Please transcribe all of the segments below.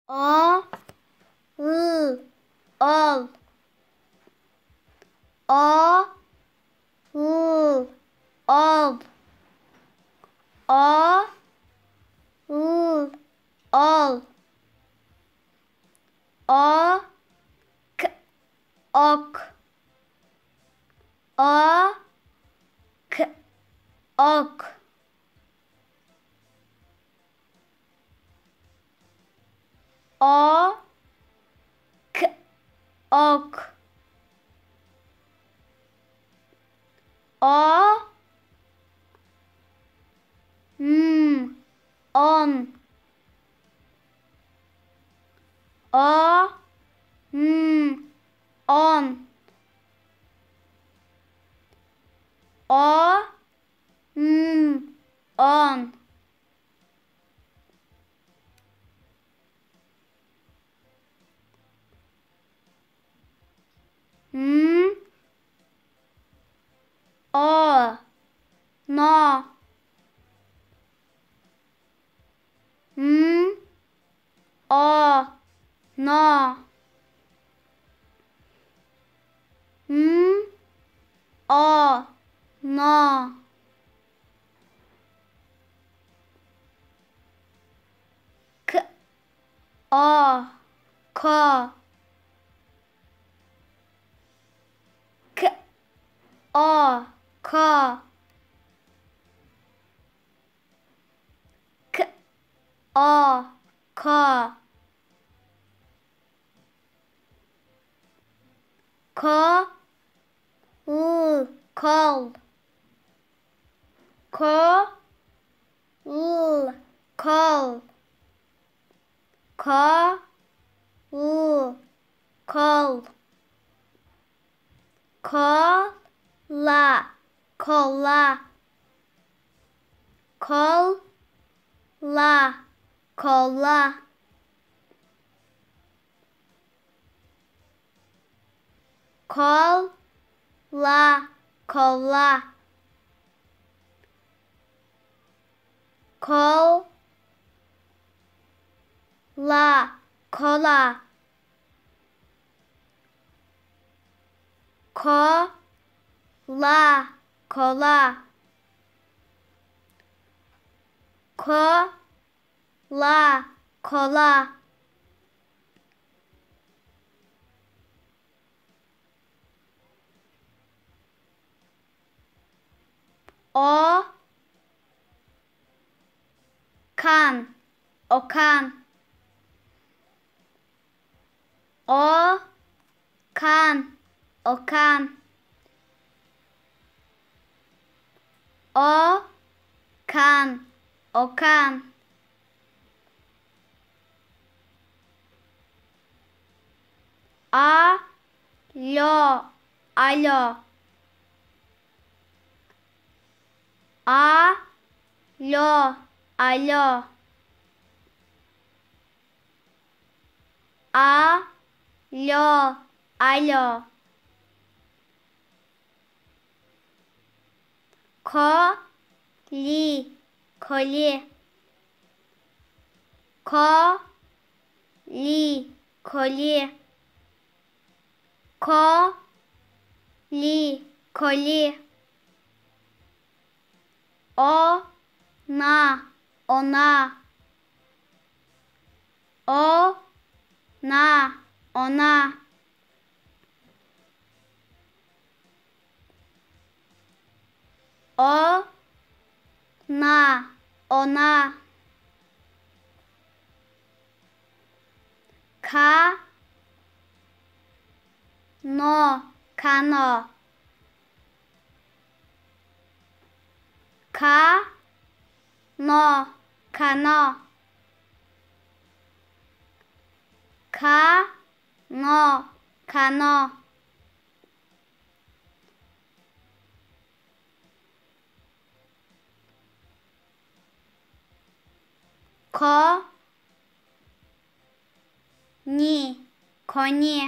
A ı al A ı al A ı al A k ok A k ok A k ok A on A on A on A na A na A na K A ka K A ka K A ka Ka kal Ka kal Ka kal Kola kola kola kola kola kola kola kola kola kola kola kola o kan okan o kan okan o kan okan alo alo alo alo alo alo koli koli koli koli koli koli ona ona ona ona ona ona kano kano kano kano kano kano koни koni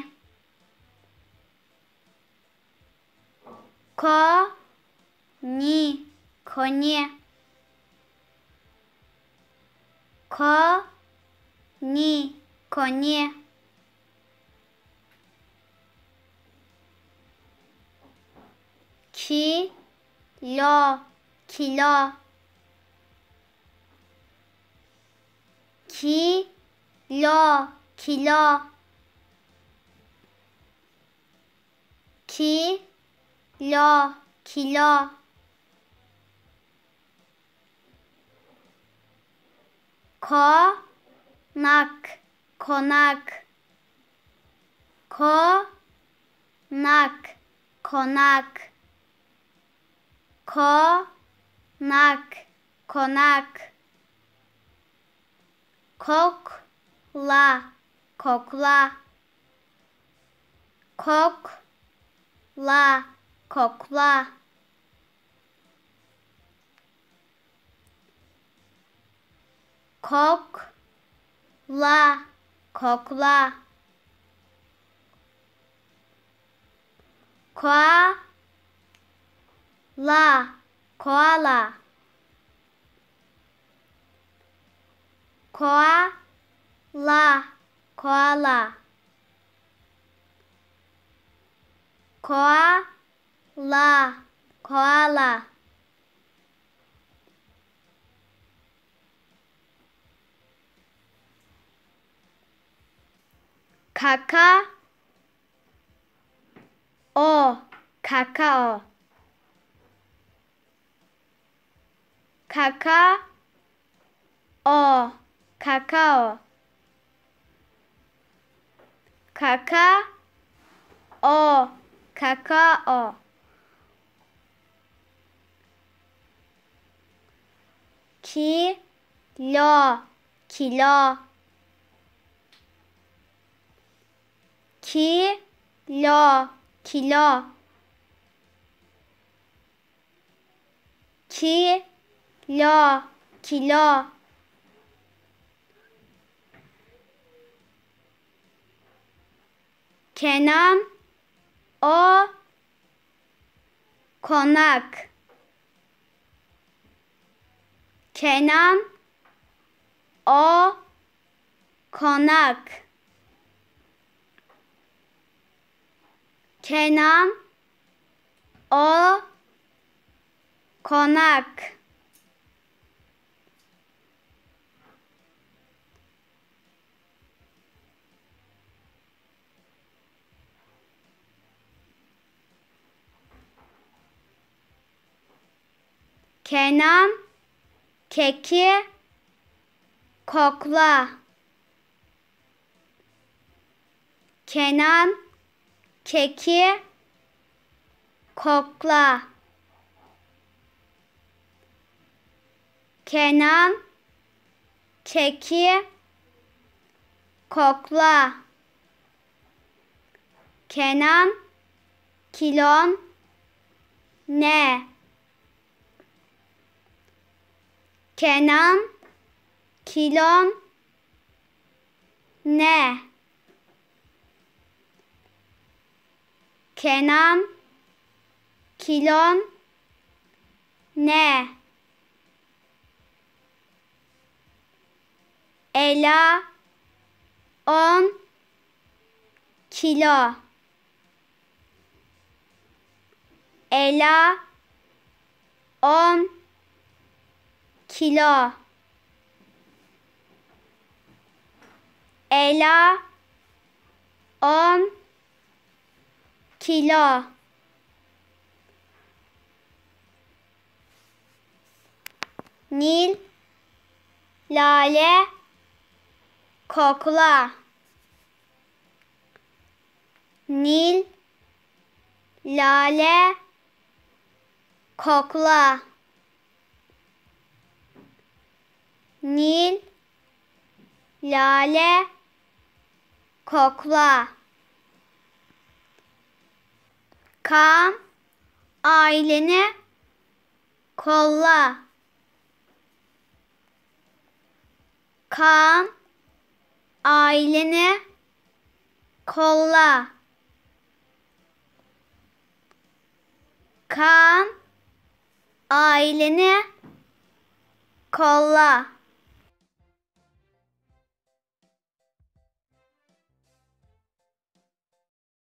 koni koni koni konie, kilo, kilo, kilo, kilo, kilo, kilo, konak, konak, konak, konak, konak, konak, kokla, kokla, kokla, kokla, kokla, kokla, koala, koala, koala, koala, koala, koala, kakao, kakao, kakao, kakao, kakao, kakao, kilo, kilo, kilo, kilo, kilo, kilo, kenan, o, konak, kenan, o, konak, kenan, o, konak, Kenan, keki, kokla, Kenan, keki, kokla, Kenan, keki, kokla, Kenan, kilon, ne? Kenan, kilon, ne? Kenan, kilon, ne? Ela, 10 kilo. Ela, 10 kilo. Ela, 10 kilo. Nil, lale, kokla. Nil, lale, kokla. Nil, lale, kokla. Kaan, aileni kolla. Kaan, aileni kolla. Kaan, aileni kolla.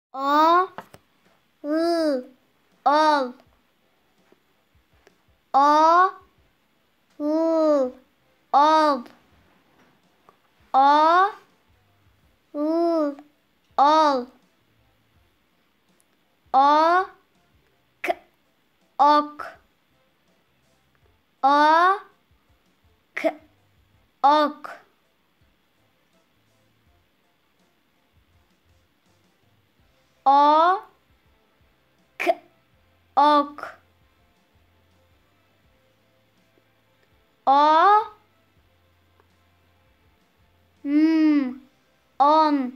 O, ı, ol. O, ı, ol. O, ı, ol. O, k, ok. O, k, ok. O, k, ok. O, on.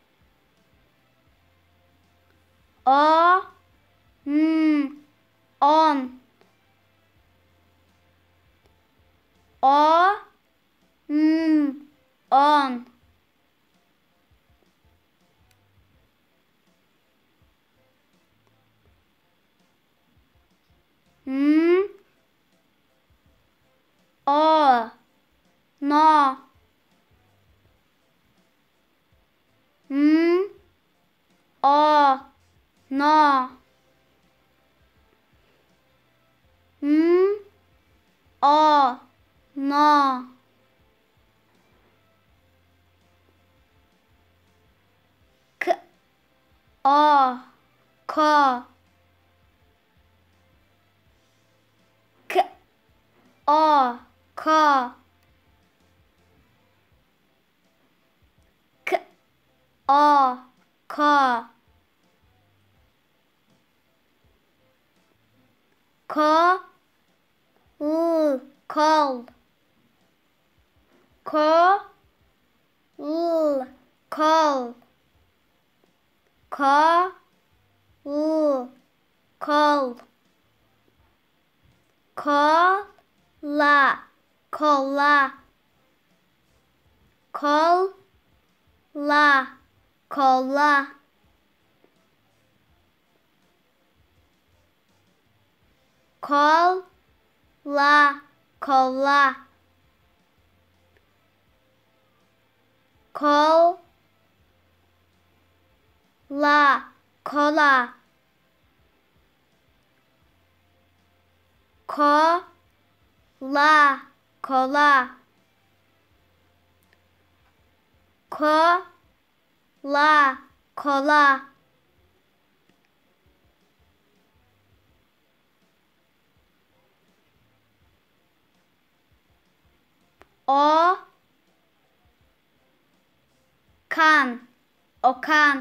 O, on. O, on. O, no. O, no. O, no. K, o, ko. K, o, ko. K, o, ko. Ko, kol. Ko, kol. Ko, kol. Kola, kola. Kola, kola. Kola, kola. Kola, kola. Kola, kola. Kola, kola. O, kan, okan.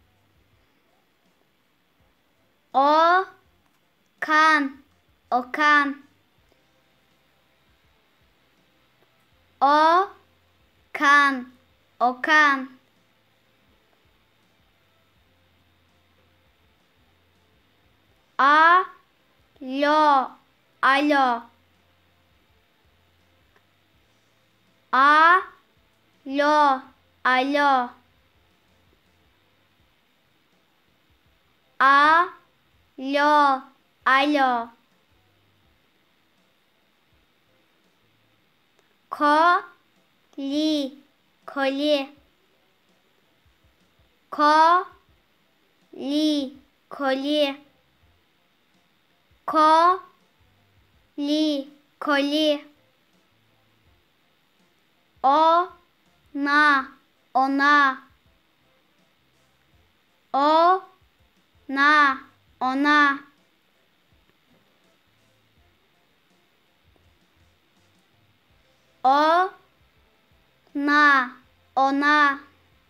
O, kan, okan. O, kan, okan. Alo, alo. Alo, alo. Alo, alo. Koli, koli. Koli, koli. Koli, koli. Ona, ona. Ona, ona. Ona, ona.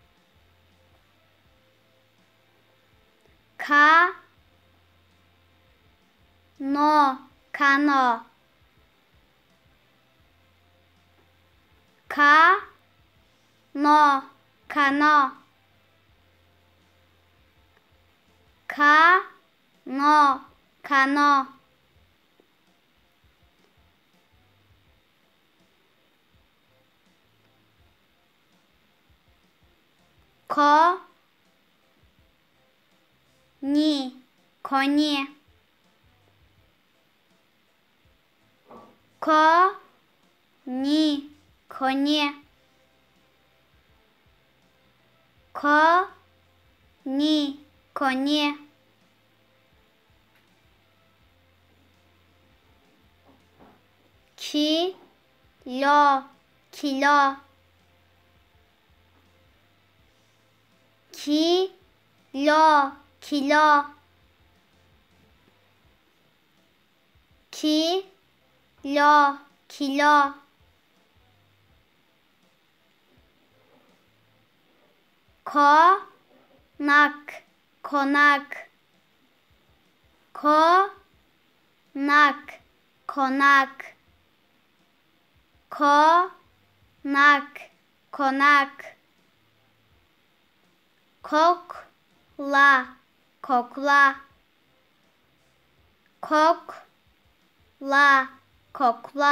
No, kano. No, kano. No, kano. Ni, коні. Коні, коні. Коні. koni, kilo, kilo, kilo, kilo, kilo, kilo, konak, konak, konak, konak, konak, konak, kokla, kokla, kokla, kokla,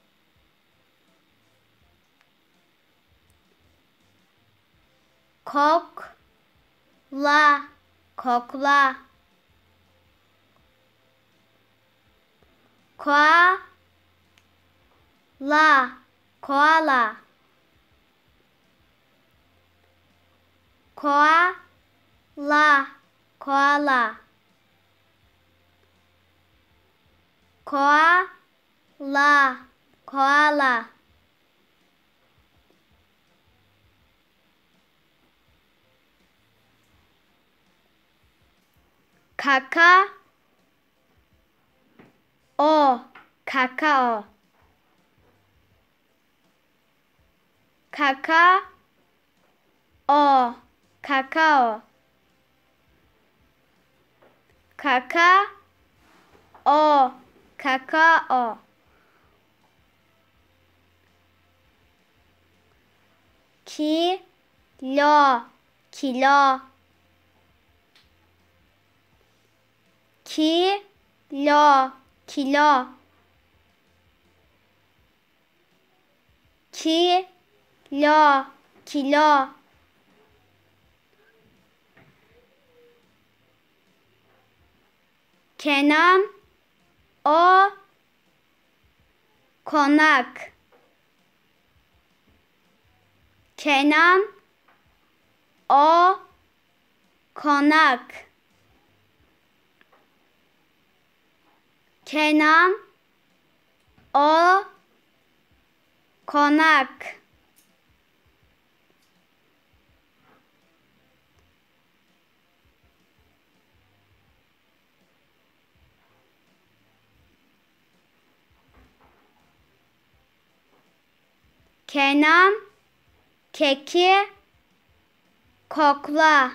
kokla, kokla, koala, koala, koala, koala, koala, koala, kakao, kakao, kakao, kakao, kakao, kakao, kilo, kilo, kilo, kilo, kilo, kilo, Kenan, o, konak, Kenan, o, konak, Kenan, o, konak, Kenan, keki, kokla,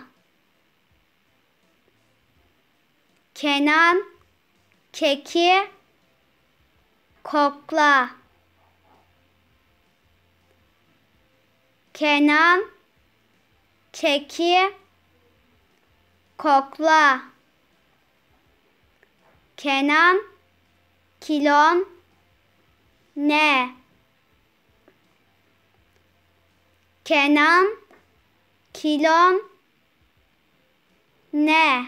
Kenan, keki, kokla, Kenan, keki, kokla, Kenan, kilon ne? Kenan, kilon ne?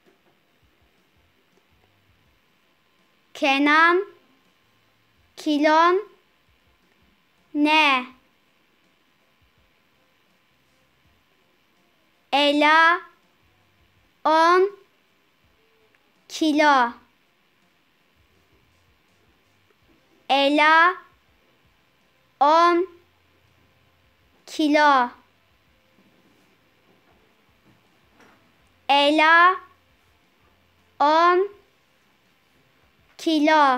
Kenan, kilon ne? Ela, 10 kilo. Ela, 10 kilo. Ela, 10 kilo.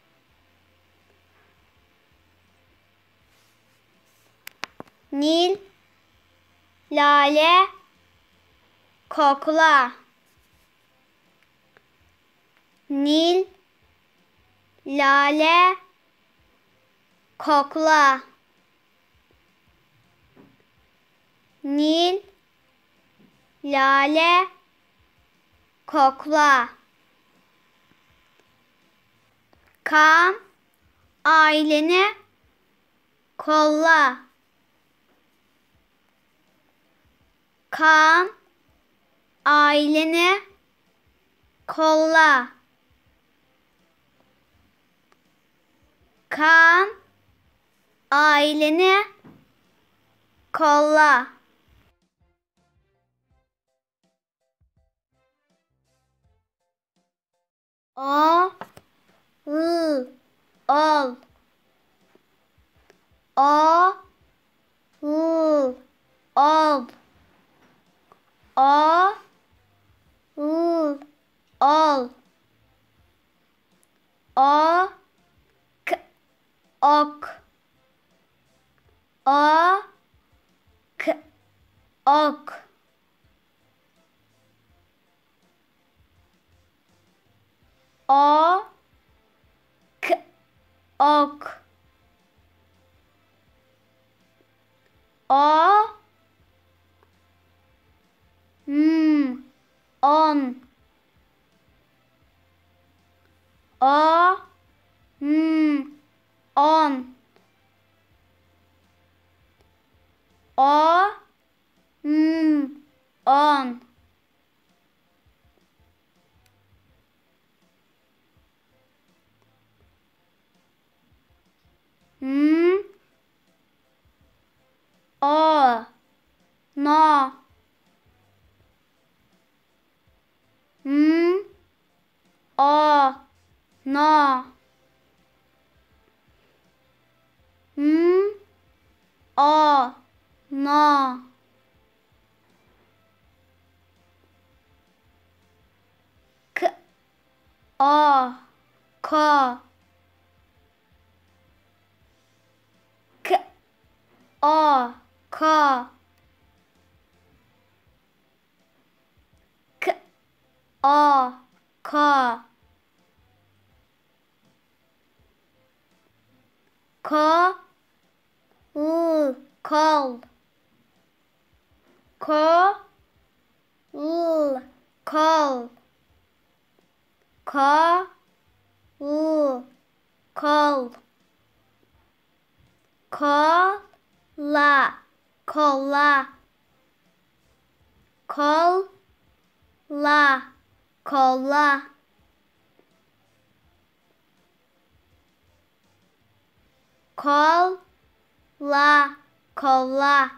Nil, lale, kokla. Nil, lale, kokla. Nil, lale, kokla. Kaan, aileni kolla. Kaan, aileni kolla. Kaan, aileni kolla. O, ıl, ol. O, ıl, ol. O, ıl, ol. O, k, ok. O, k, ok. O, k, ok. O, on. O, on. O, on. O, no. O, no. O, no. K, o, ko. K, o, ko. K, o, ko. Ko, kol. Ko, kol. Ko, kol. Kola, kola. Kola, kola. Kola, kola.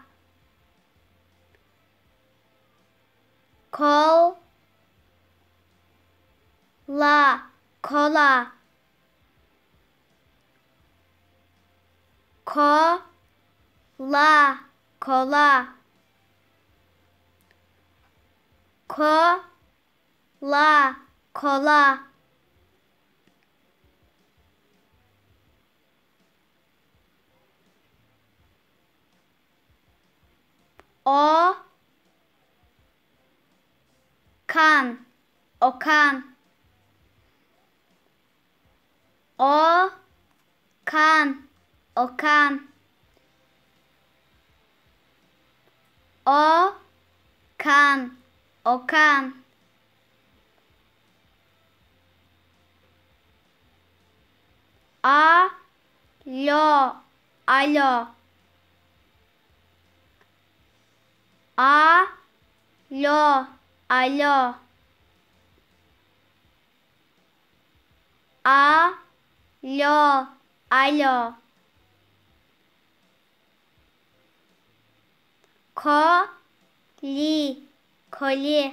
Kola, kola. Kola, kola. Kola, kola. O, kan, okan. O, kan, okan. O, kan, okan. Alo, alo. Alo, alo. Alo, alo. Koli, koli.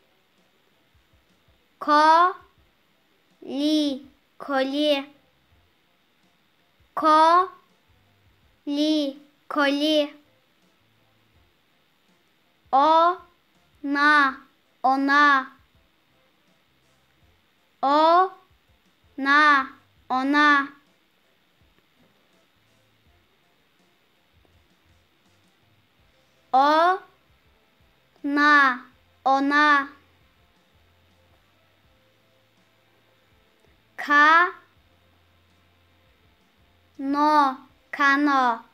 Koli, koli. Koli, koli. Ona, ona. Ona, ona. Ona, ona. No, kano.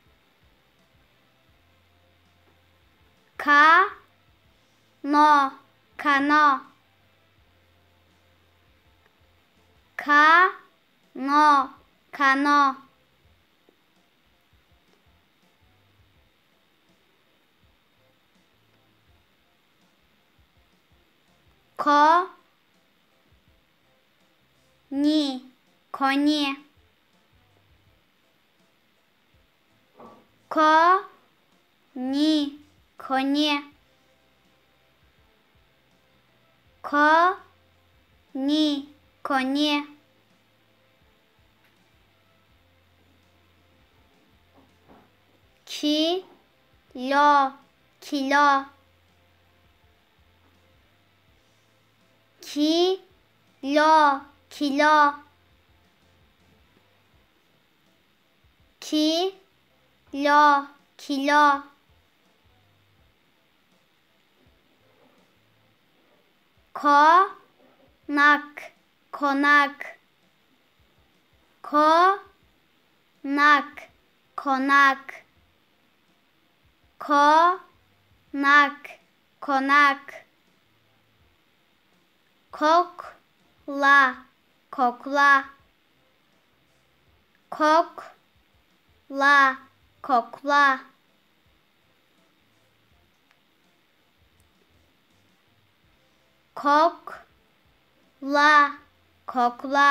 No, kano. No, kano. Ni, коні. Коні, коні. Коні, koni, kilo, kilo, kilo, kilo, kilo, kilo, konak, konak, konak, konak, konak, konak, kokla, kokla, kokla, kokla, kokla, kokla,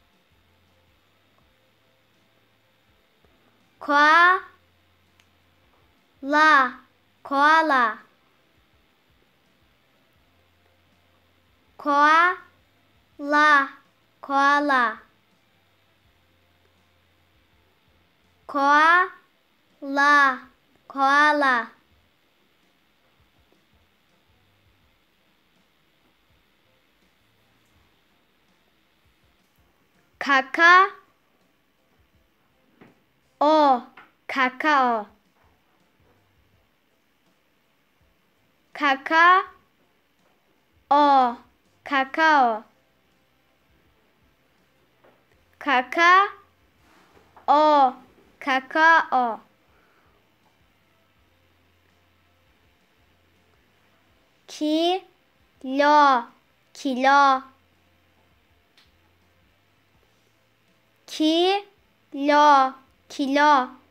koala, koala, koala, koala, koala, koala, kakao, kakao, kakao, kakao, kakao, kakao, kilo, kilo, kilo, kilo,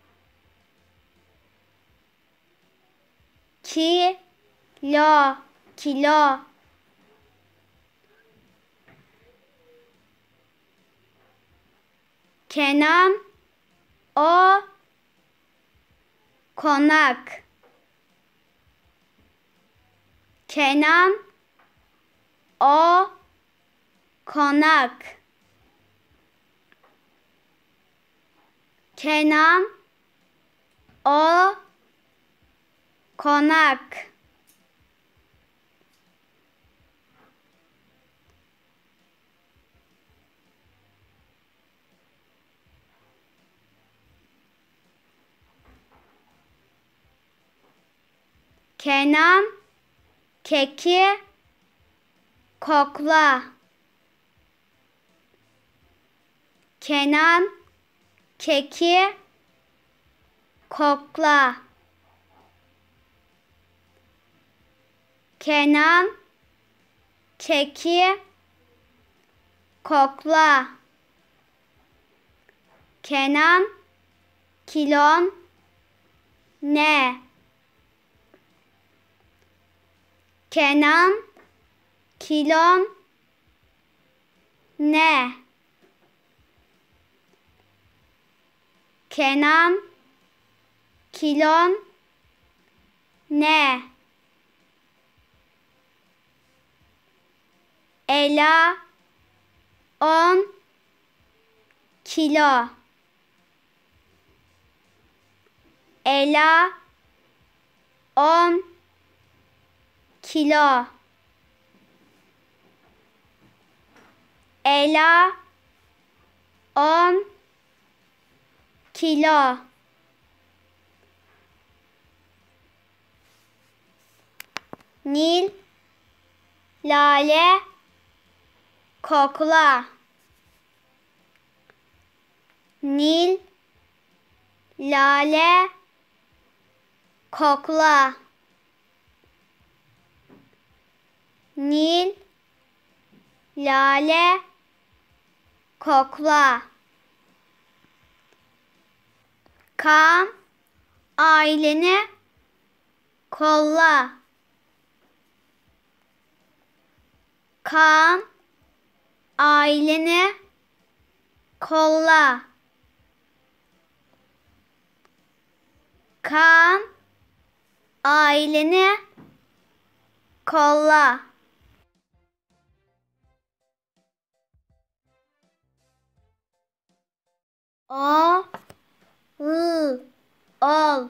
kilo, kilo, kenan, o, konak, kenan, o, konak, kenan, o, konak, kenan, keki, kokla, kenan, keki, kokla, kenan, keki, kokla, kenan, kilon, ne, kenan, kilon, ne, kenan, kilon, ne, Ela, 10 kilo, Ela, 10 kilo, Ela, 10 kilo, Nil, lale, kokla, Nil, lale, kokla, Nil, lale, kokla, Kaan, aileni kolla, Kaan, aileni kolla, Kaan, aileni kolla. O, ı, ol.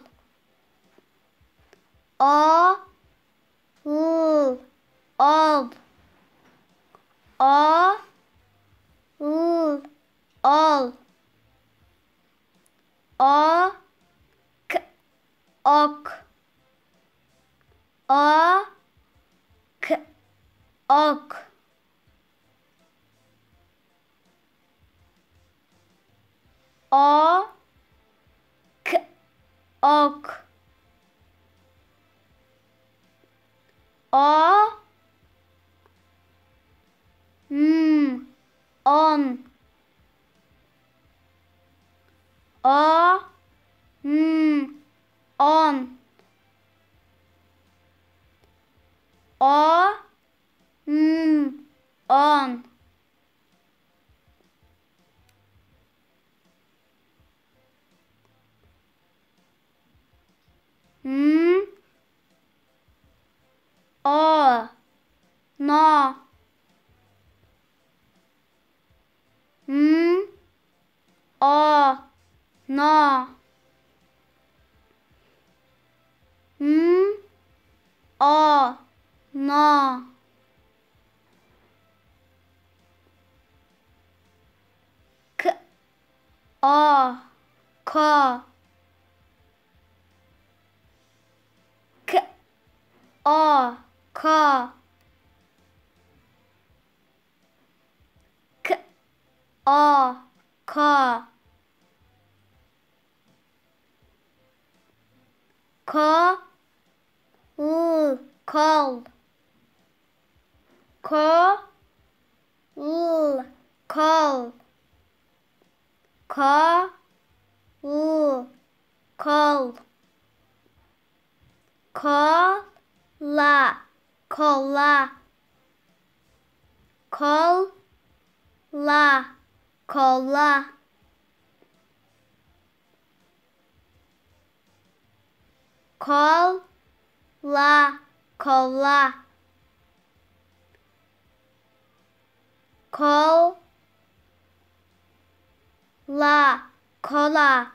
O, ı, ol. O, ı, ol. O, k, ok. O, k, ok. O, k, ok. O, on. O, on. O, on. O, no. O, no. O, no. K, o, ko. K, o, ko. K, o, ko. Ko, kol. Ko, kol. Ko, kol. Kola, kola. Kola, kola. Kola, kola. Kola, kola.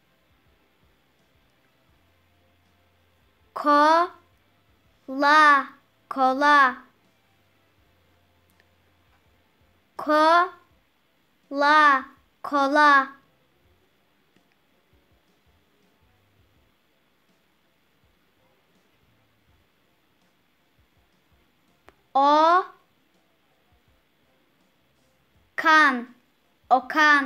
Kola, kola. Kola, kola. O, kan, okan.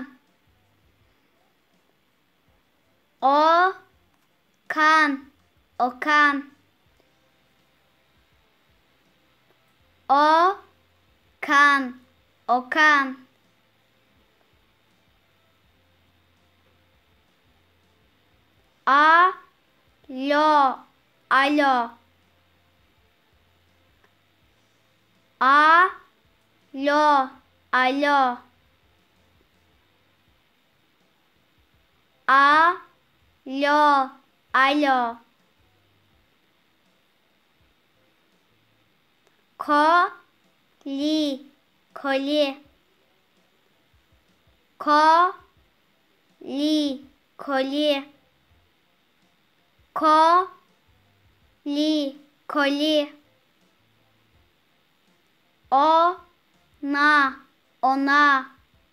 O, kan, okan. O, kan, okan. Alo, alo. Alo, alo. Alo, alo. Koli, koli. Koli, koli. Koli, koli. Ona, ona.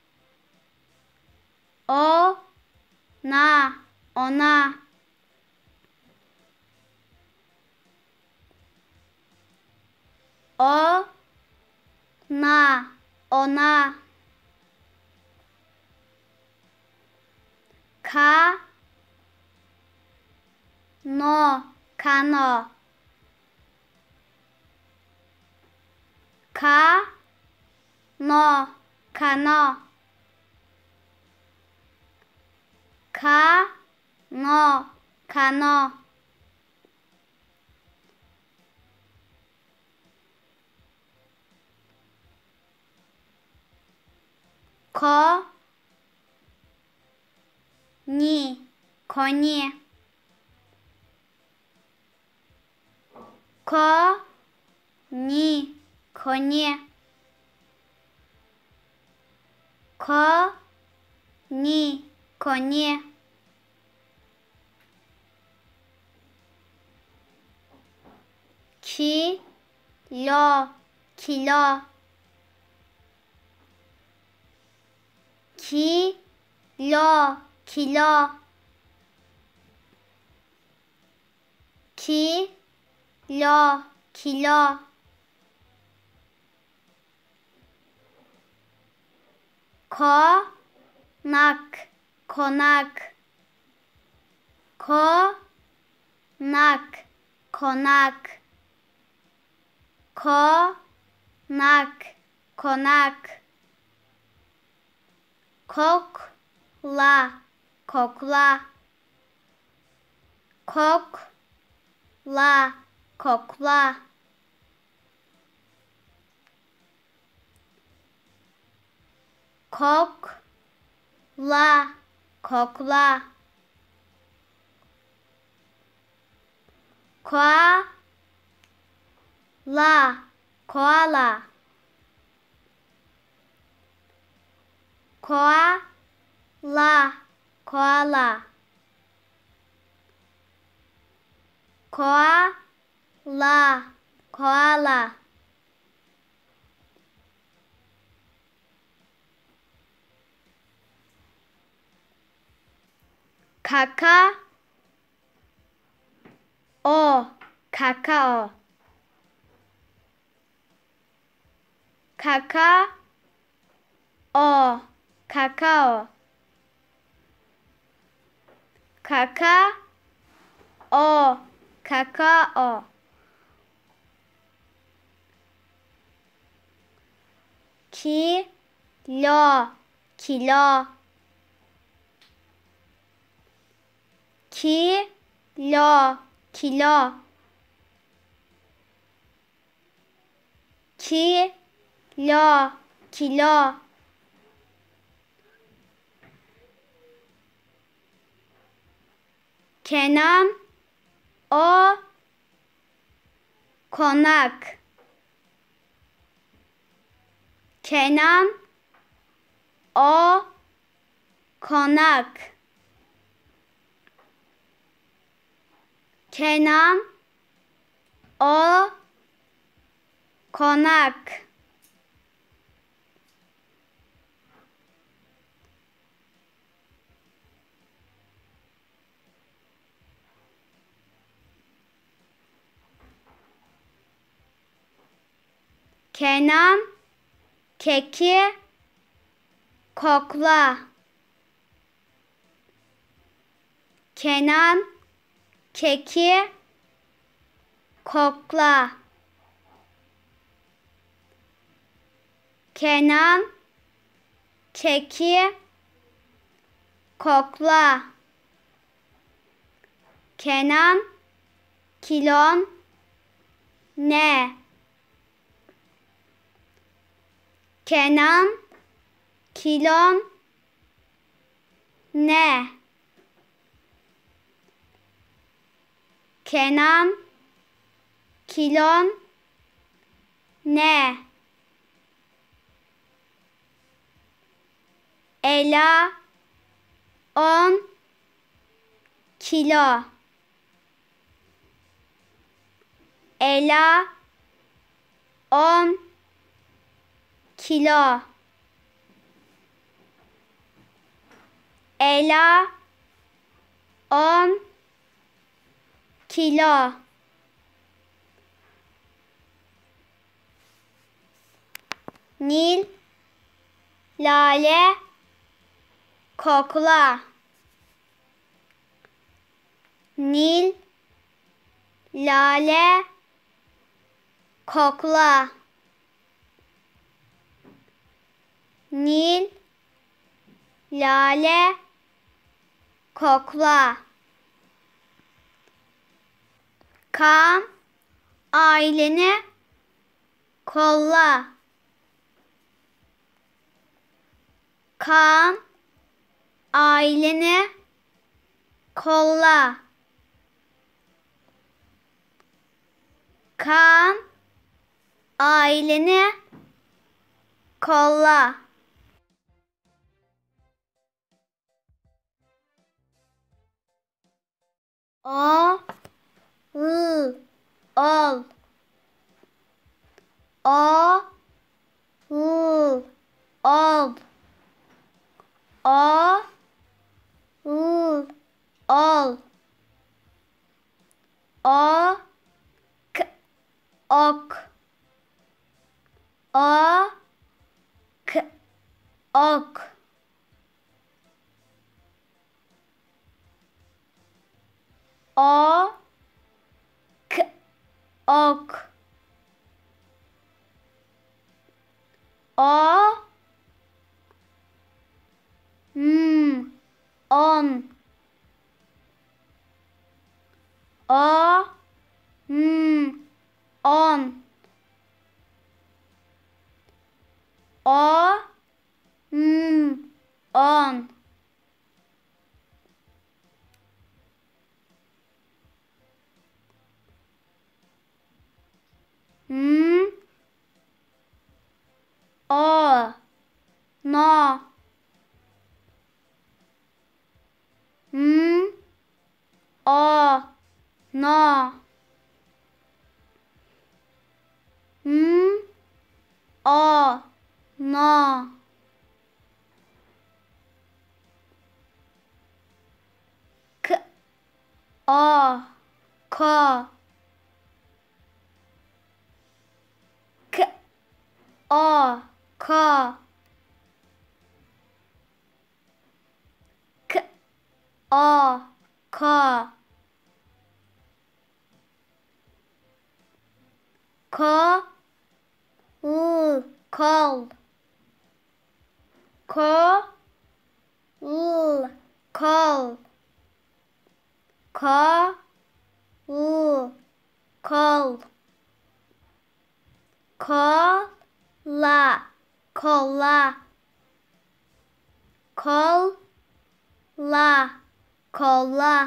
Ona, ona. Ona, ona. No, kano. No, kano. No, kano. Ni, konie. Ni, konie. Ni. koni, kilo, kilo, kilo, kilo, kilo, kilo, konak, konak, konak, konak, konak, konak, kokla, kokla, kokla, kokla, kokla, kokla, koala, koala, koala, koala, koala, koala, kakao, kakao, kakao, kakao, kakao, kakao, kilo, kilo, kilo, kilo, kilo, kilo, Kenan, o, konak, Kenan, o, konak, Kenan, o, konak, Kenan, keki, kokla, Kenan, keki, kokla, Kenan, keki, kokla, Kenan, kilon, ne? Kenan, kilon, ne? Kenan, kilon, ne? Ela, 10 kilo. Ela, 10 kilo. Ela, 10 kilo. Nil, lale, kokla. Nil, lale, kokla. Nil, lale, kokla. Kaan, aileni kolla. Kaan, aileni kolla. Kaan, aileni kolla. O ıl ol. O ıl ol. O ıl ol. O k ok. O k ok. O k ok. O on. O on. O on. O no. O no. O no. K o ko. K o ko. K o ko. Ko kol. Ko kol. Ko kol. Kola. Kola. Kola. Kola.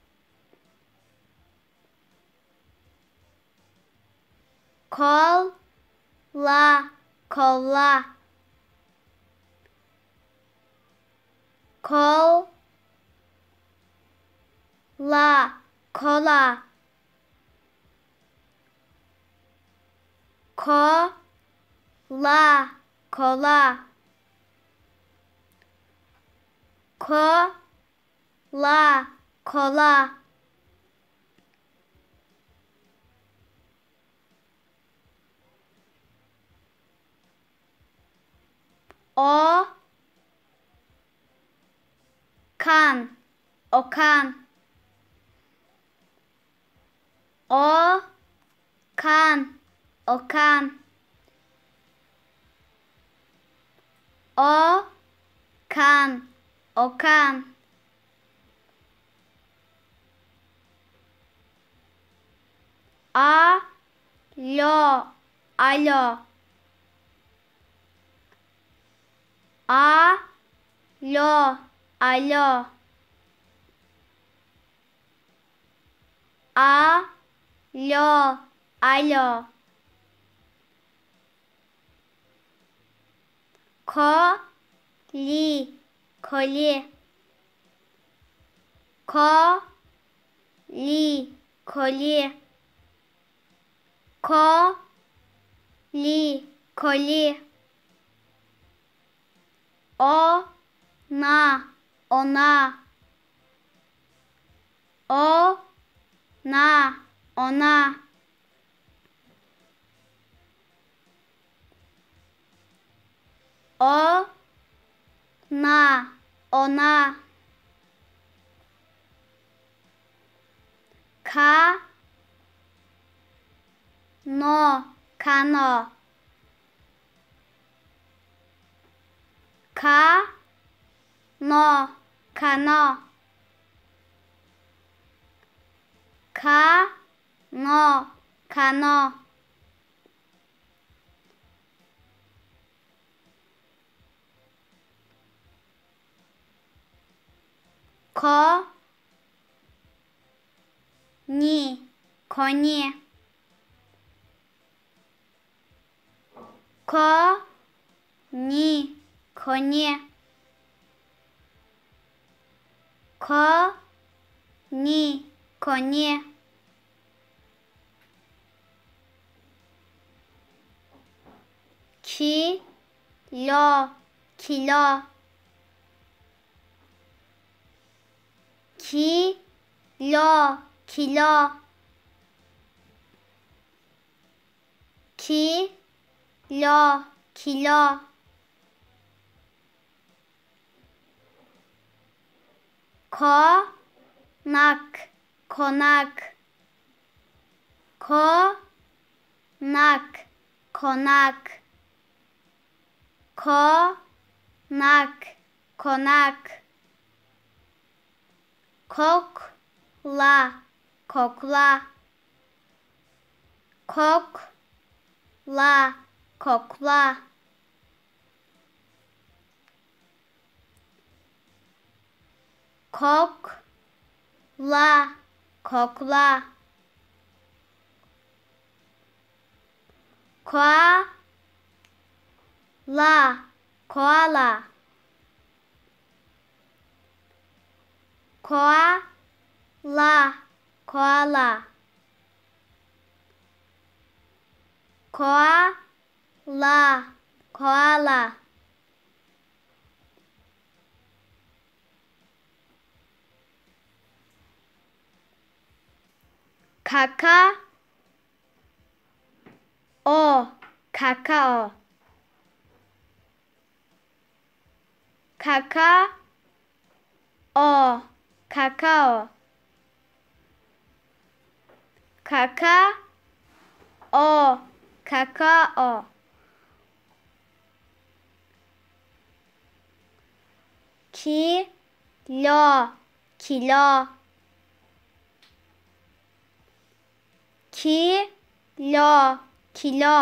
Kola. Kola. Kola. Kola. Kola. Kola. Kola. Kola. O kan. Okan. O kan. Okan. O kan. Okan. Alo. Alo. Alo. Alo. Alo. Alo. Koli. Koli. Koli. Koli. Koli. Koli. Ona. Ona. Ona. Ona. Ona. Ona. No. Kano. No. Kano. No. Kano. Ni. Коні. Коні. Коні. Коні. konie, kilo, kilo, kilo, kilo, kilo, kilo, konak, konak, konak, konak, konak, konak, kokla, kokla, kokla, kokla, kokla, kokla, koala, koala, koala, koala, koala, koala, kakao, kakao, kakao, kakao, kakao, kakao, kilo, kilo, kilo, kilo,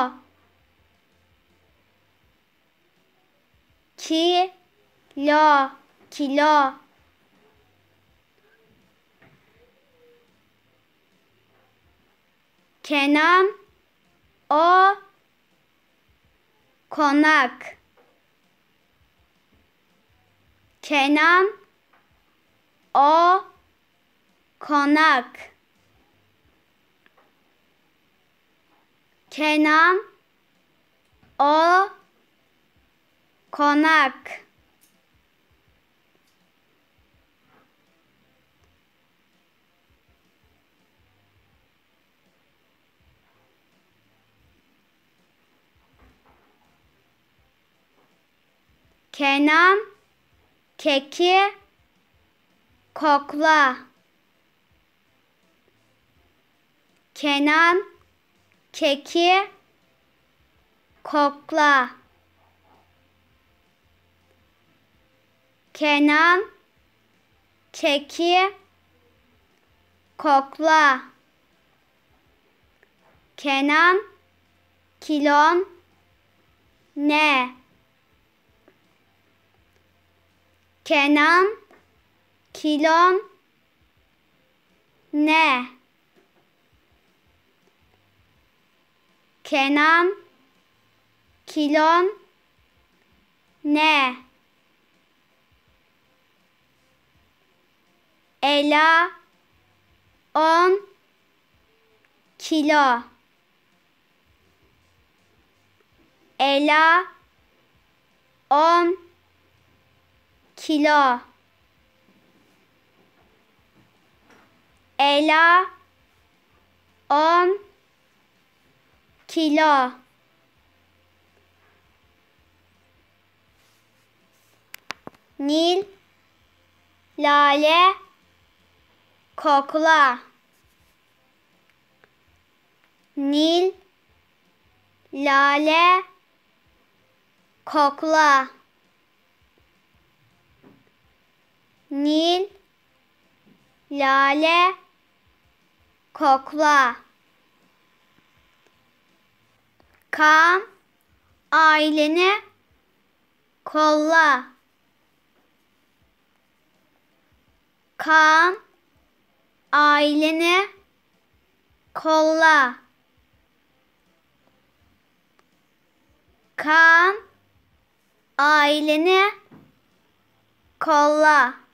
kilo, kilo, kenan, o, konak, kenan, o, konak, kenan, o, konak, Kenan, keki, kokla, Kenan, keki, kokla, Kenan, keki, kokla, Kenan, kilon, ne? Kenan, kilon, ne? Kenan, kilon, ne? Ela, 10 kilo. Ela, 10 kilo. Ela, 10 kilo. Nil, lale, kokla. Nil, lale, kokla. Nil, lale, kokla. Kaan, aileni kolla. Kaan, aileni kolla. Kaan, aileni kolla.